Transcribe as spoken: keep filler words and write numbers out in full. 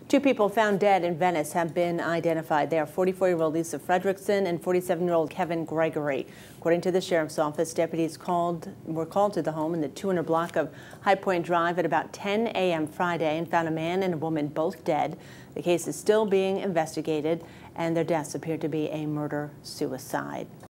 Two people found dead in Venice have been identified. They are forty-four-year-old Lisa Frederickson and forty-seven-year-old Kevin Gregory. According to the sheriff's office, deputies called were called to the home in the two hundred block of High Point Drive at about ten a m Friday and found a man and a woman both dead. The case is still being investigated, and their deaths appear to be a murder-suicide.